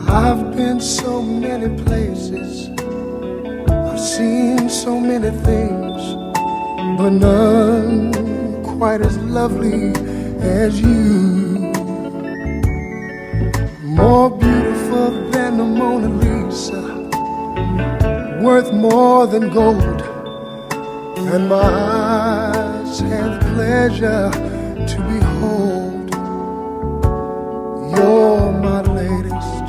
I've been so many places, I've seen so many things, but none quite as lovely as you. More beautiful than the Mona Lisa, worth more than gold, and my eyes have pleasure to behold. You're my latest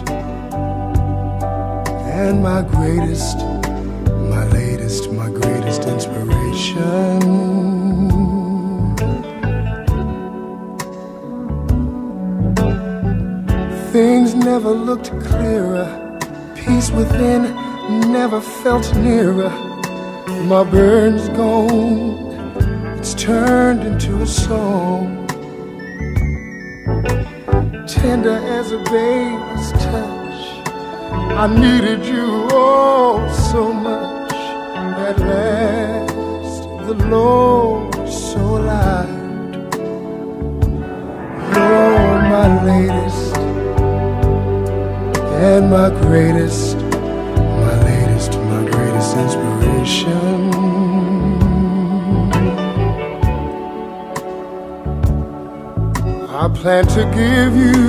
and my greatest, my latest, my greatest inspiration. Things never looked clearer, peace within never felt nearer. My burn's gone, it's turned into a song, tender as a baby's touch. I needed you oh so much. At last the Lord so light. You're my latest and my greatest, my latest, my greatest inspiration. I plan to give you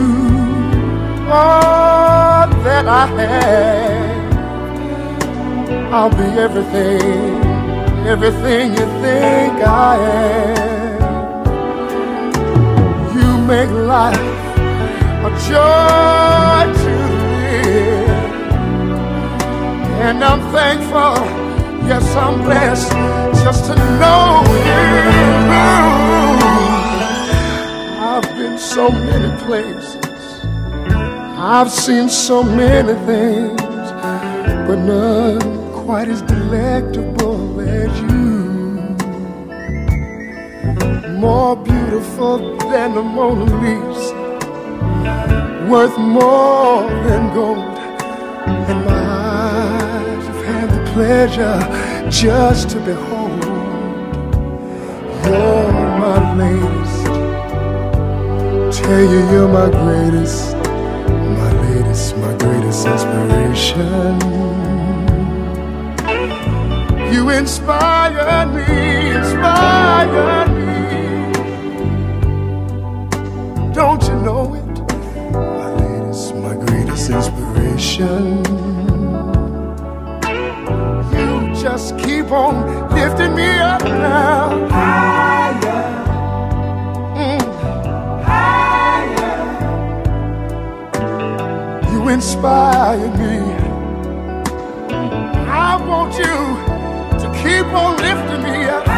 all that I have. I'll be everything, everything you think I am. You make life a joy to live, and I'm thankful, yes I'm blessed, just to know you. I've been so many places, I've seen so many things, but none quite as delectable as you. More beautiful than the Mona Lisa, worth more than gold, and my eyes have had the pleasure just to behold. You're my latest, tell you you're my greatest, my latest, my greatest inspiration. You inspire me, inspire me. Don't you know it? My latest, my greatest inspiration. You just keep on lifting me up now. Higher. Higher. You inspire me. I want you to keep on lifting me up.